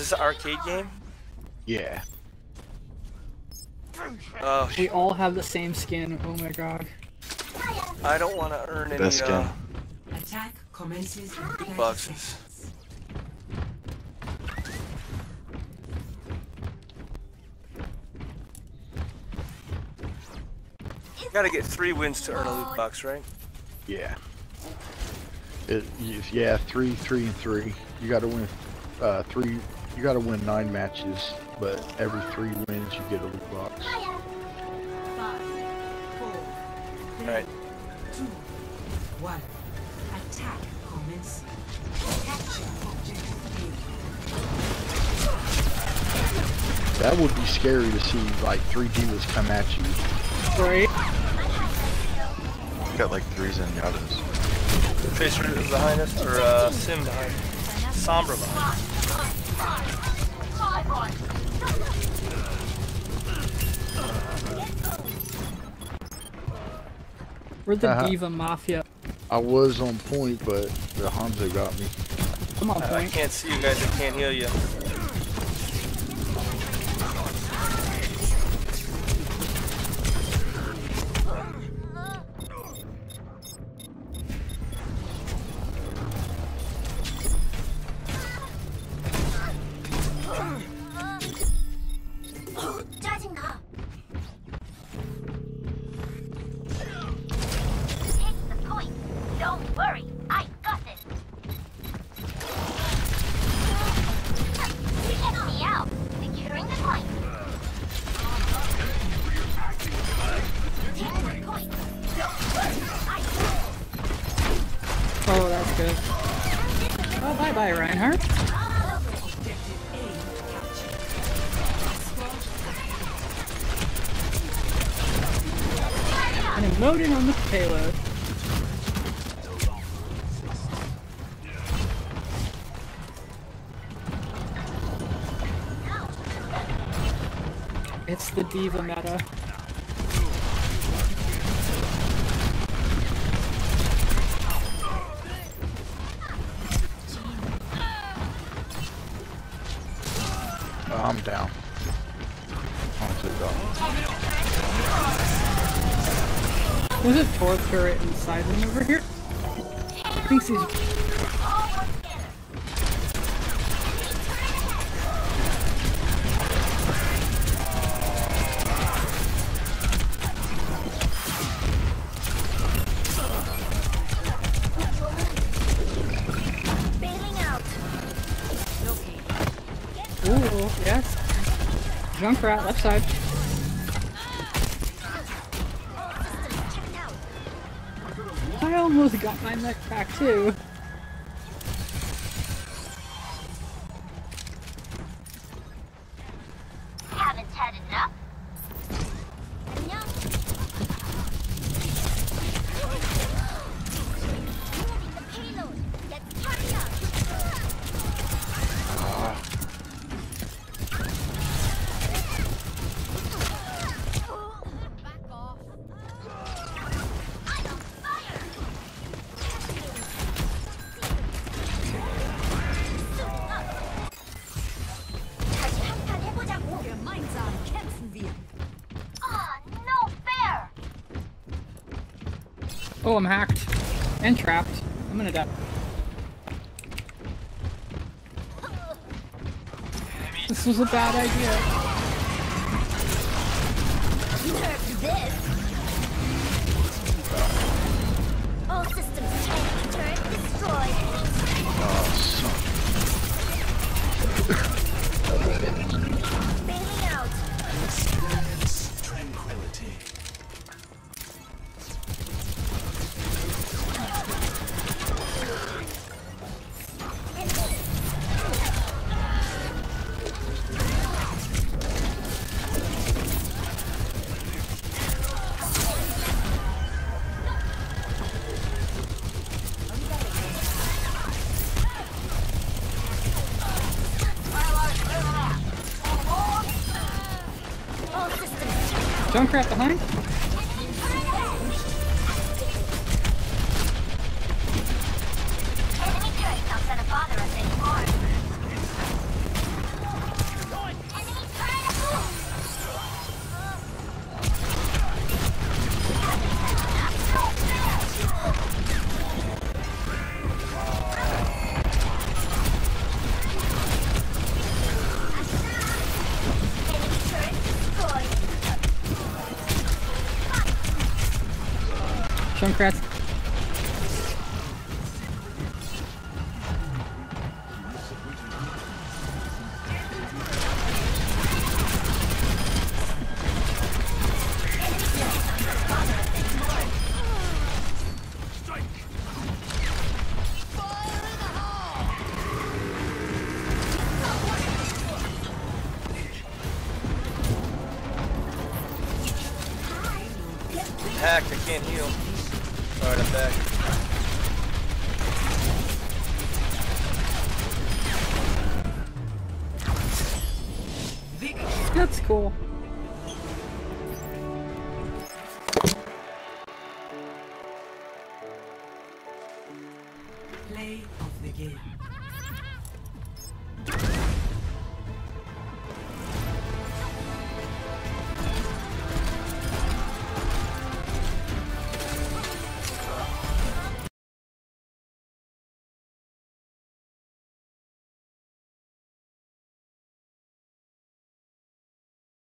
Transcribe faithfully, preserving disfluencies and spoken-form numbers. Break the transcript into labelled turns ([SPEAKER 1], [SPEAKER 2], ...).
[SPEAKER 1] this an arcade game?
[SPEAKER 2] Yeah.
[SPEAKER 1] Oh,
[SPEAKER 3] We all have the same skin. Oh my god.
[SPEAKER 1] I don't want to earn any
[SPEAKER 2] Best skin.
[SPEAKER 1] uh,
[SPEAKER 4] Attack commences in thirty
[SPEAKER 1] boxes.
[SPEAKER 4] seconds.
[SPEAKER 1] You gotta get three wins to earn a loot box, right?
[SPEAKER 2] Yeah. It, yeah, three, three, and three. You got to win uh, three. You got to win nine matches, but every three wins you get a loot box.
[SPEAKER 4] Five, four, three,
[SPEAKER 1] Alright.
[SPEAKER 4] two, one. Attack commence. Capture objective A.
[SPEAKER 2] That would be scary to see like three divas come at you.
[SPEAKER 3] Right?
[SPEAKER 5] You got like threes and yadas.
[SPEAKER 1] Tracer behind us, or uh, Sim behind us. Sombra behind us.
[SPEAKER 3] We're the
[SPEAKER 2] Uh-huh.
[SPEAKER 3] Diva Mafia.
[SPEAKER 2] I was on point, but the Hanzo got me.
[SPEAKER 3] Come on,
[SPEAKER 1] I, I
[SPEAKER 3] point.
[SPEAKER 1] can't see you guys, I can't heal you.
[SPEAKER 6] 짜증나. Take the point. Don't worry, I got it. Check me out. Securing the point. Take the point. Don't worry, I got it.
[SPEAKER 3] Oh, that's good. Oh, bye bye, Reinhardt. And emoting on the payload. It's the Diva meta.
[SPEAKER 2] Oh, I'm down. Hanzo got me.
[SPEAKER 3] There's a Tor turret inside him over here. I think he's.
[SPEAKER 6] Bailing out.
[SPEAKER 3] Ooh, yes. Junkrat, left side.
[SPEAKER 6] Checked out.
[SPEAKER 3] I almost got my mech back too.
[SPEAKER 6] Haven't had enough. 안녕. Moving the payload. Let's hurry up. Back off. I'm on fire. 다시 한판 해보자고.
[SPEAKER 4] Gemeinsam kämpfen wir.
[SPEAKER 6] Ah, no fair.
[SPEAKER 3] Oh, I'm hacked. And trapped. I'm gonna die. This was a bad idea.
[SPEAKER 6] Nerf this. All systems checked. Turret destroyed.
[SPEAKER 2] Oh, son.
[SPEAKER 6] Bailing out.
[SPEAKER 5] Tranquility.
[SPEAKER 6] All systems checked.
[SPEAKER 3] Junkrat behind.
[SPEAKER 6] Enemy turret not gonna bother us anymore.
[SPEAKER 3] Junkrat's.
[SPEAKER 1] Hacked, I can't heal. Alright, I'm back.
[SPEAKER 3] That's cool.
[SPEAKER 4] Play of the game.